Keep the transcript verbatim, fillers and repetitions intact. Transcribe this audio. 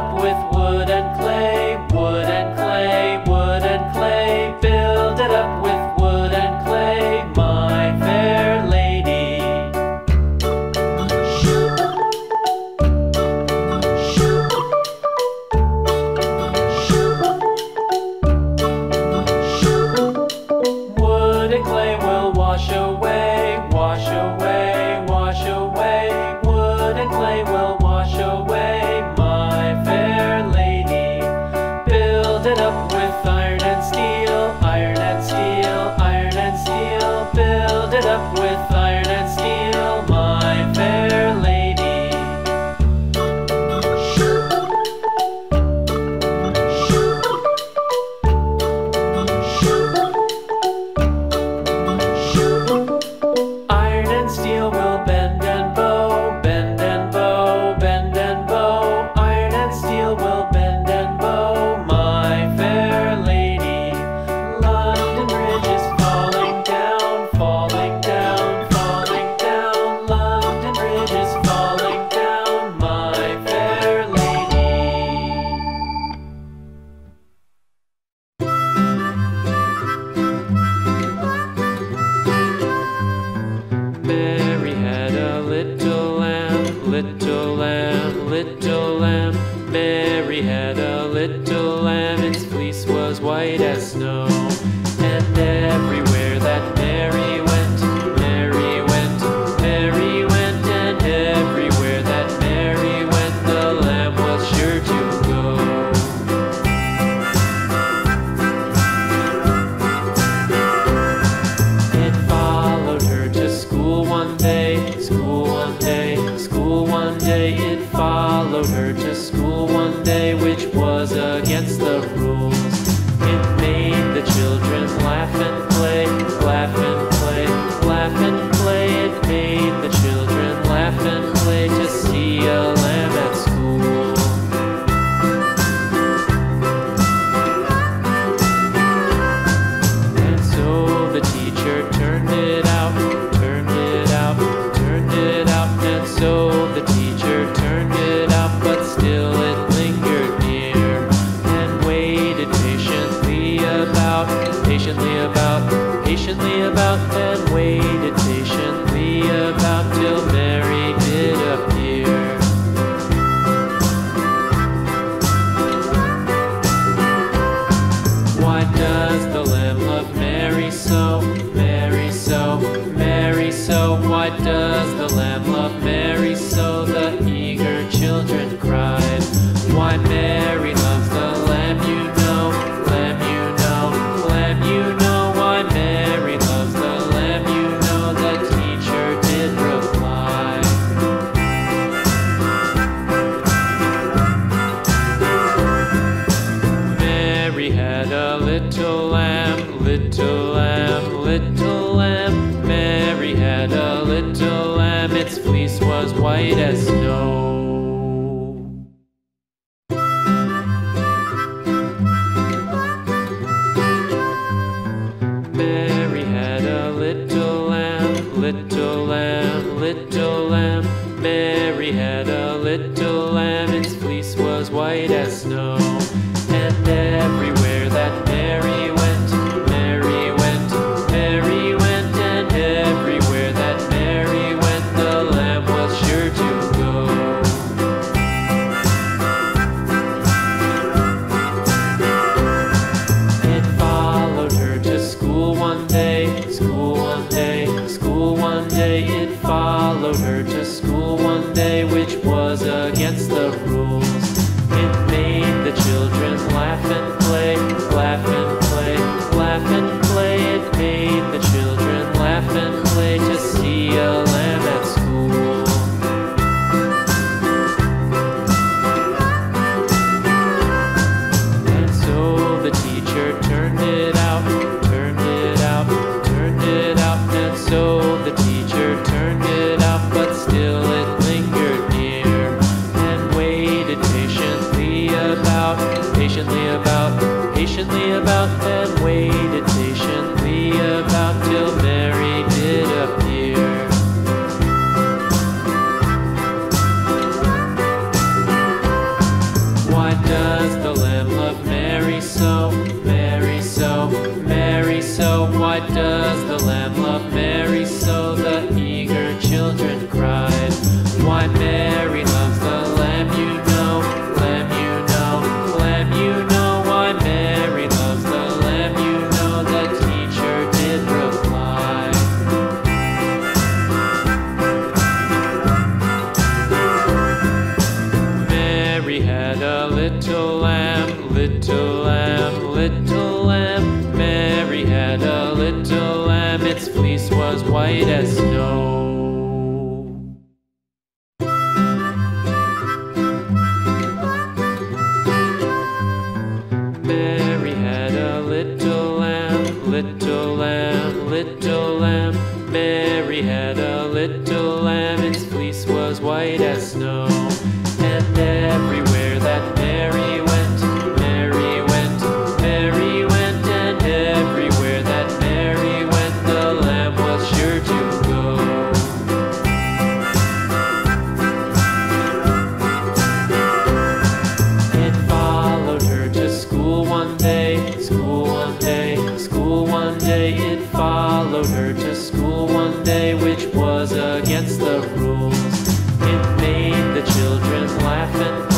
up with wood and clay, wood and clay, wood and clay. Build it up with wood and clay, my fair lady. Wood and clay will wash away, wash away, wash away. Wood and clay will wash away, my fair lady. Build it up with iron and steel, iron and steel, iron and steel. Build it up with iron and steel, my fair lady. Iron and steel will bend and bow, bend and bow, bend and bow. Iron and steel will bend and bow, my fair lady. London Bridge is falling down, falling down, falling down. London Bridge is falling down, my fair lady. Mary had a little lamb, little lamb, little lamb. Mary had a little lamb, its fleece was white as snow. And everywhere that Mary went, Mary went, Mary went. And everywhere that Mary went, the lamb was sure to go. It followed her to school one day, school one day, school one day. It followed her to school one day, which was against the rules. It made the children laugh and play, laugh and play, laugh and play. It made the children laugh and play to see a lamb at school. And so the teacher turned it out, turned it out, turned it out. And so the teacher turned it out, but still it lingered near and waited patiently about, patiently about, patiently about, and waited patiently about till Mary did appear. Why does the lamb love Mary so, Mary so, Mary so? Why does the lamb love Mary so? The eager children cried. Why Mary loves the lamb, you know, lamb, you know, lamb, you know. Why Mary loves the lamb, you know, the teacher did reply. Mary had a little lamb, little lamb, little lamb. Mary had a little lamb, its fleece was white as snow. Mary had a little lamb, little lamb, little lamb. Mary had a little lamb, its fleece was white as snow. And everywhere that Mary went, Mary went, Mary went. And everywhere that Mary went, the lamb was sure to go. It followed her to school one day, school one day, school one day. It followed her to school one day, which was against the rules. It made the children laugh and play, laugh and play, laugh and play. It made the children laugh and play to see a lamb at school. And so the teacher turned it out, turned it out, turned it out. And so the teacher turned it out, but still it lingered near and waited was white as snow. And everywhere that Mary went, Mary went, Mary went, and everywhere that Mary went, the lamb was sure to go. It followed her to school one day, school one day, school one day. It followed her to school one day, which was against the rules. It made the children laugh and